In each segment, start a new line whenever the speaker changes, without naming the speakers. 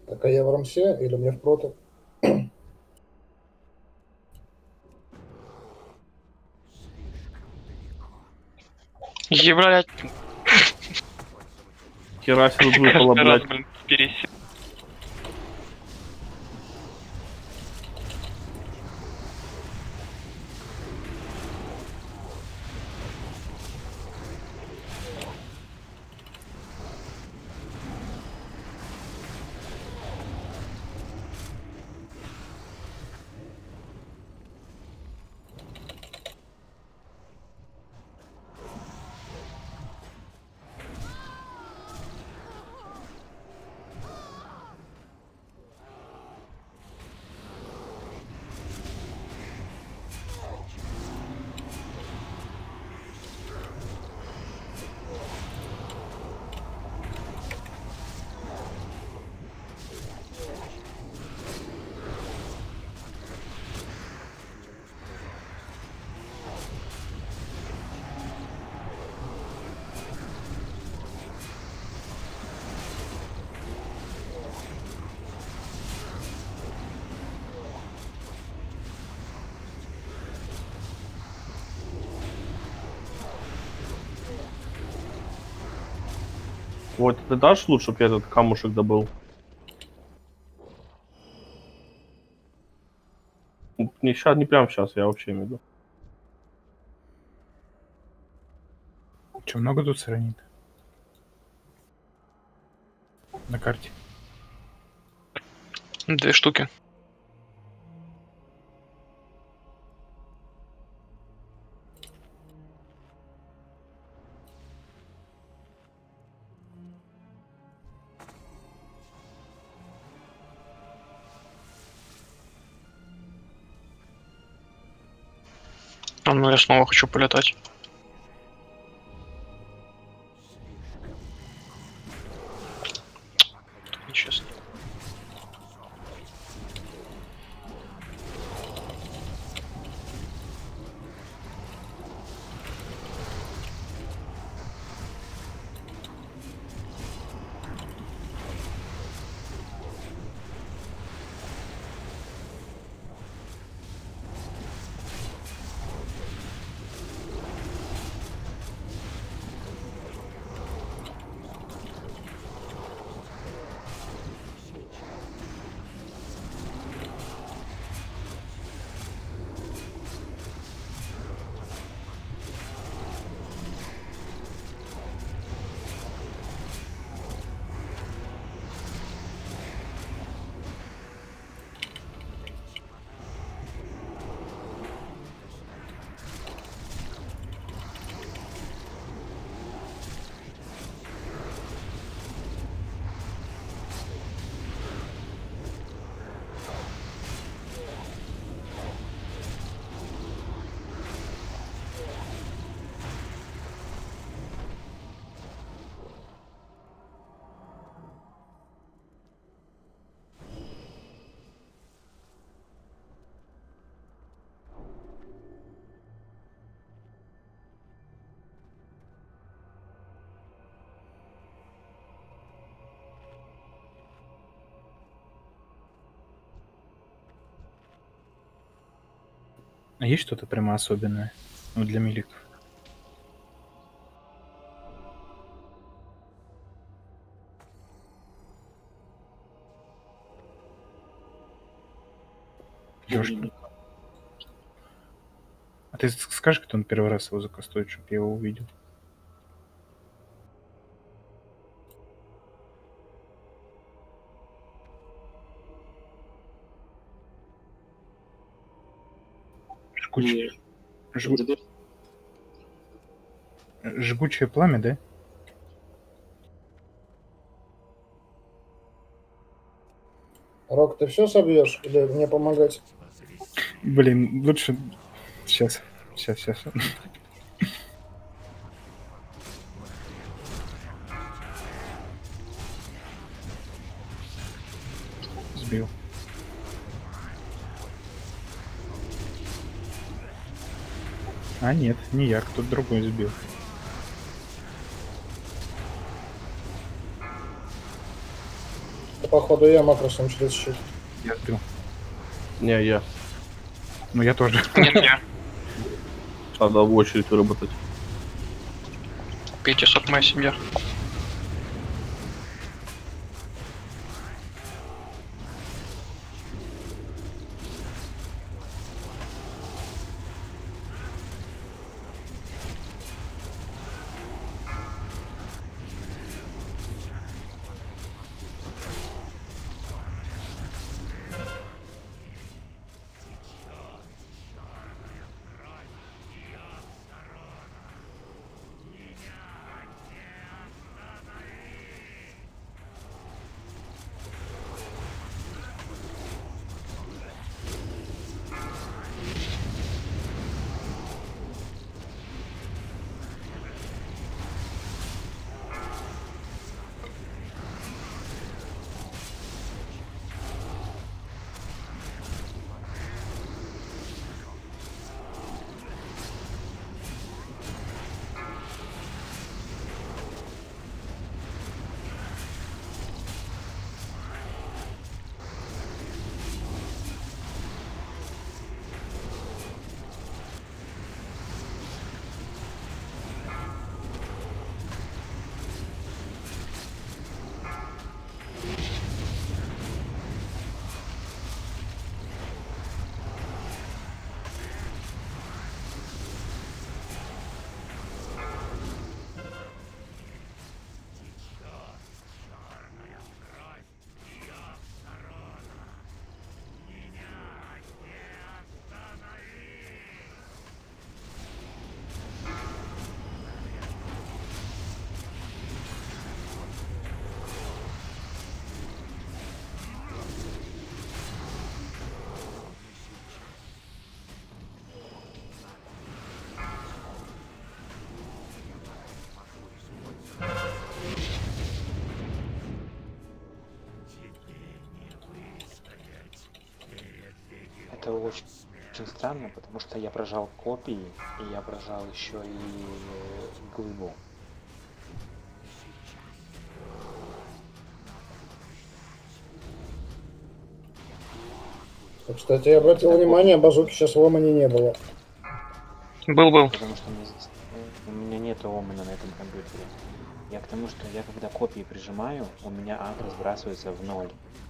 Так, а я в рамсе или мне в проток?
Ебать,
Хера себе тут выпало,
каждый раз,
блядь.
блин, пересел.
Вот, ты дашь лучше, чтобы я этот камушек добыл? Не сейчас, не прям сейчас, я вообще имею в виду.
Че, много тут сранит? На карте.
2 штуки. А ну я снова хочу полетать. Нечестно.
А есть что-то прямо особенное? Ну, для миликов. Ёшкин. А ты скажешь, кто он первый раз его закастует, чтобы я его увидел? Жгучее пламя, да?
Рок, ты все собьешь или мне помогать?
Блин, лучше... Сейчас. Сбил. А нет, не я, кто-то другой сбил.
Походу я макросом через щит.
Я сбил.
Не, я.
Ну я тоже.
Нет, я.
Надо в очередь выработать.
Пейте сок мессенджер.
Это очень странно, потому что я прожал копии, и я прожал еще и глыбу.
Кстати, я обратил внимание, базуки сейчас в Омане не было.
Был.
Потому что у меня нет омена на этом компьютере. Я к тому, что я когда копии прижимаю, у меня агро сбрасывается в ноль.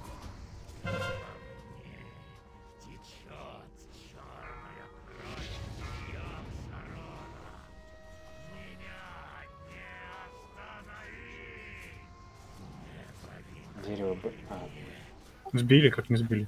Дерево бы...
Сбили, как не сбили.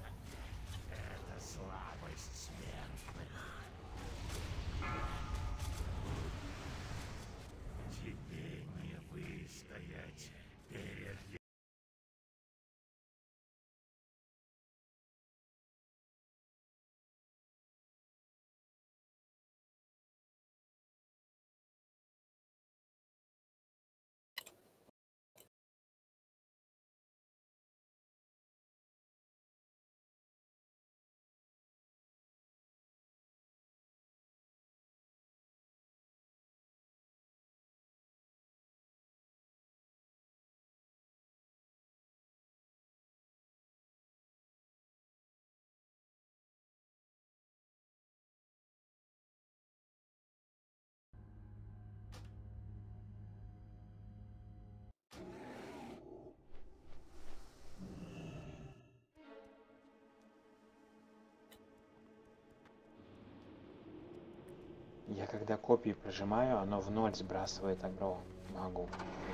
Я когда копии прижимаю, оно в ноль сбрасывает агро. Могу.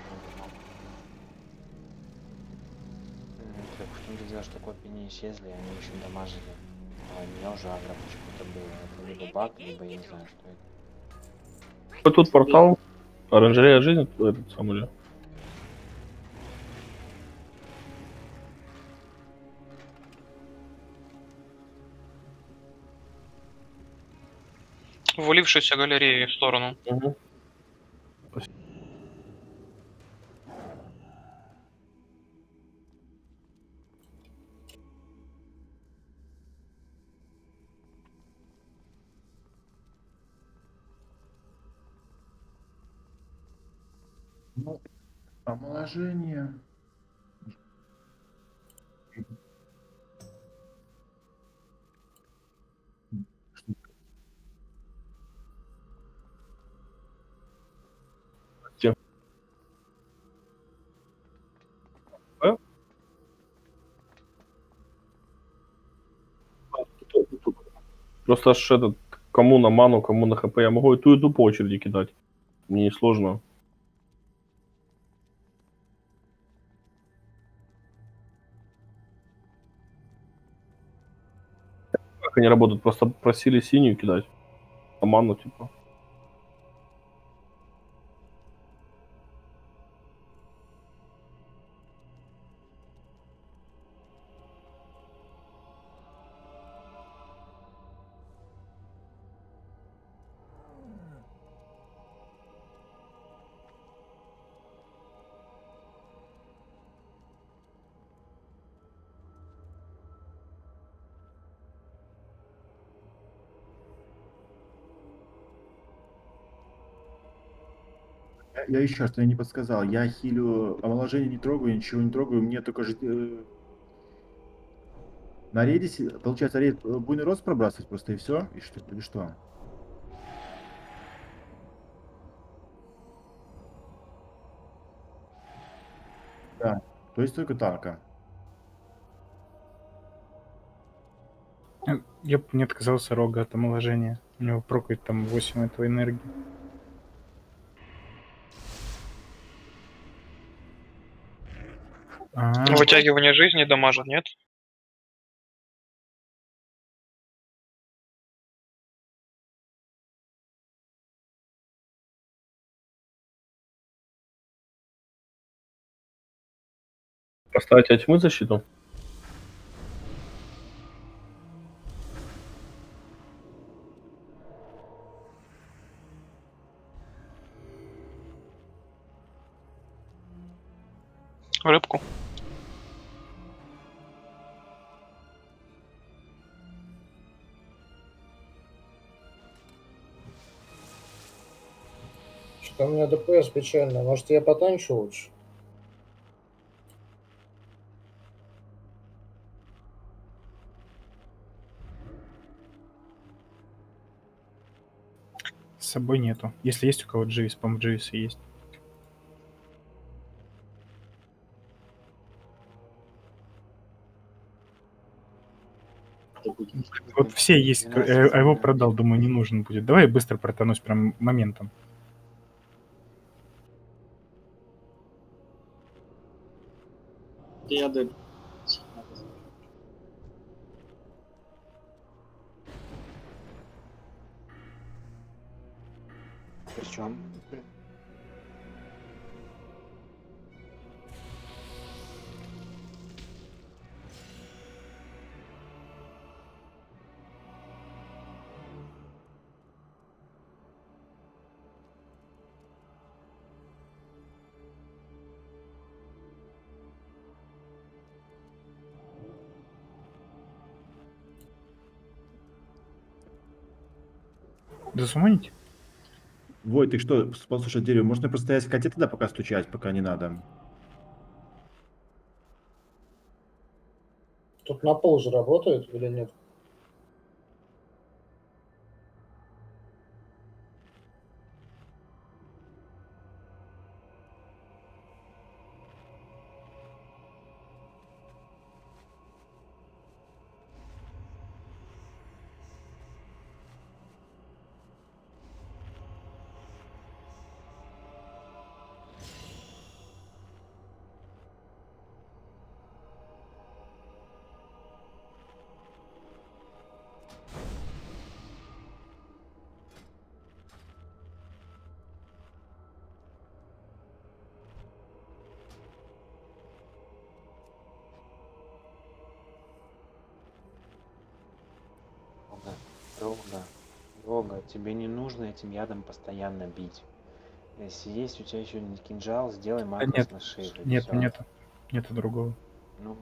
Так в том-то дело, что копии не исчезли, они еще дамажили. А у меня уже агро почему-то было. Это либо баг, либо я не знаю, что это.
Вот тут портал. Оранжерея жизни, этот самый же.
Ввалившаяся галерея в сторону.
Угу.
Ну, омоложение.
Просто аж этот, кому на ману, кому на хп. Я могу и ту по очереди кидать. Мне не сложно. Как они работают? Просто просили синюю кидать. А ману, типа.
Я еще что я не подсказал. Я хилю омоложение не трогаю, ничего не трогаю. Мне только на рейде, получается, рейд буйный рост пробрасывать просто и все? И что, или что? Да. То есть только танка.
Я бы не отказался рога от омоложения. У него прокает там 8 этого энергии.
Вытягивание жизни дамажит, нет?
Поставить от тьмы защиту?
Рыбку.
Что-то у меня ДПС печально. Может, я потанчу лучше?
С собой нету. Если есть у кого Дживис, по-моему, Дживисы есть. Вот все есть, а его продал, думаю, не нужен будет. Давай я быстро протонусь прям моментом.
Причем?
Засумонить?
Вой, ты что, послушай, дерево, можно просто стоять в коте тогда пока стучать, пока не надо?
Тут на пол же работает или нет?
Рога, тебе не нужно этим ядом постоянно бить. Если есть у тебя еще кинжал, сделай
Да
макрос
нет,
на шире.
нету,
всё.
нету. Нету другого.
Ну,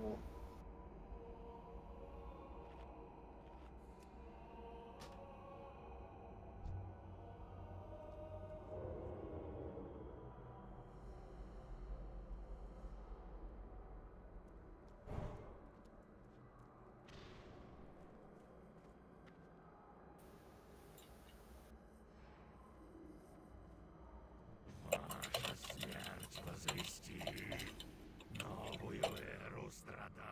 Ваша смерть возвести новую эру страданий.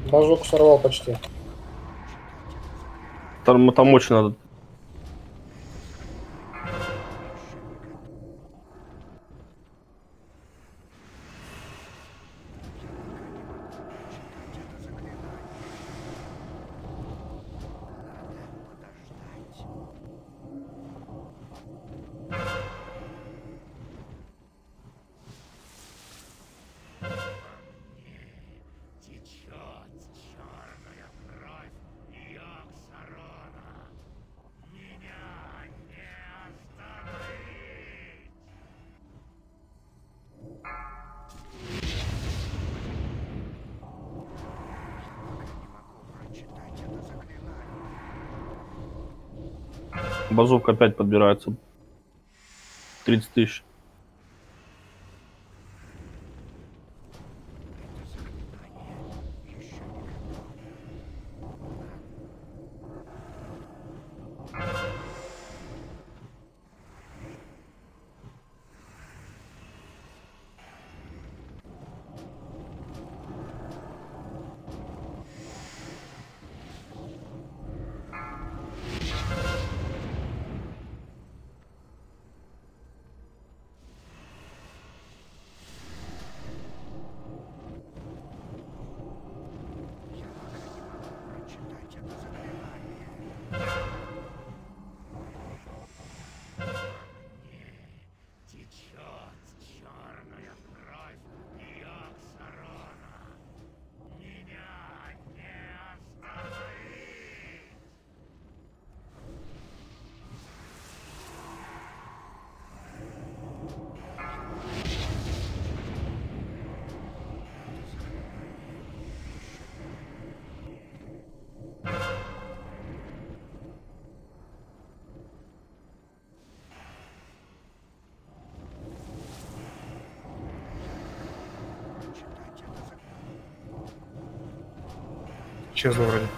Базуку сорвал почти.
Там очень надо. Базука опять подбирается. 30 тысяч.
Исчезло вроде.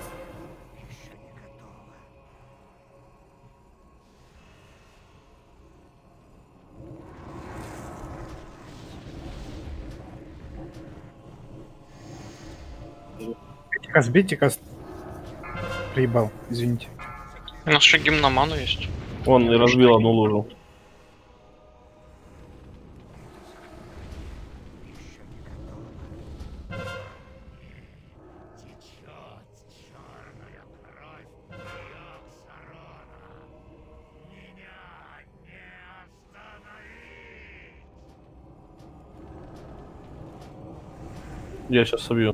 Бейте каст. Приебал, извините.
У нас еще гимн на ману есть.
Он и разбил одну лужу. Я сейчас собью.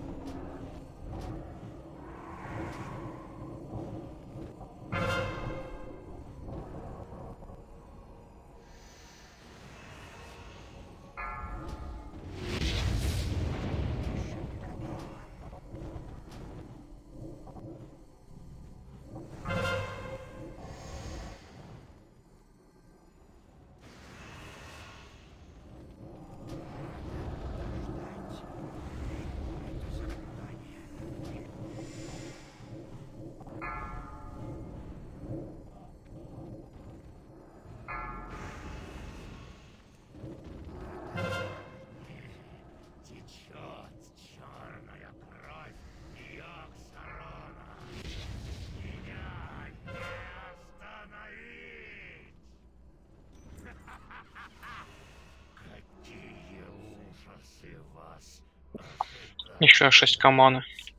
Еще 6 команы.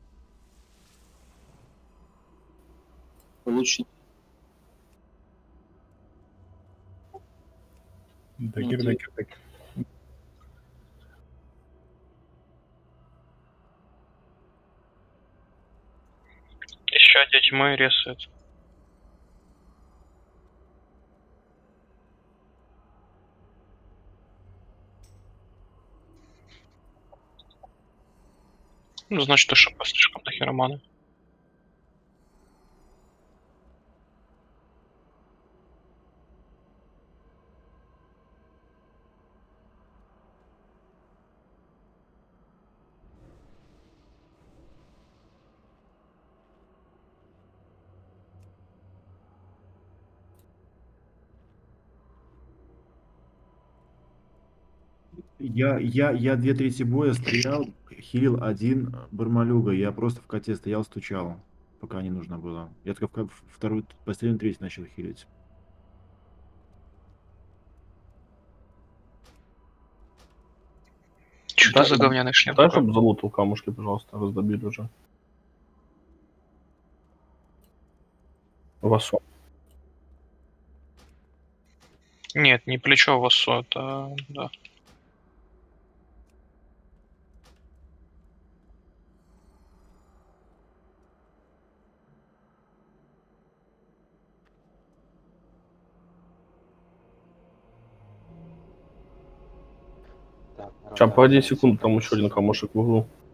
Получить.
Дагер, дагер, дагер.
Еще одни тьмы рисует. Ну, значит, уж слишком дохера маны.
Я 2/3 боя стоял, хилил один Бармалюга. Я просто в коте стоял, стучал, пока не нужно было. Я только вторую, последнюю треть начал хилить.
Что
Да,
это за говняный шлем?
Дай,
такой?
чтобы залутал камушки, пожалуйста, раздобили уже. Васо.
Нет, не плечо Васо, это... Да.
Так, народ,
Сейчас, погоди
давайте
секунду, там
собрались.
еще один камушек в углу.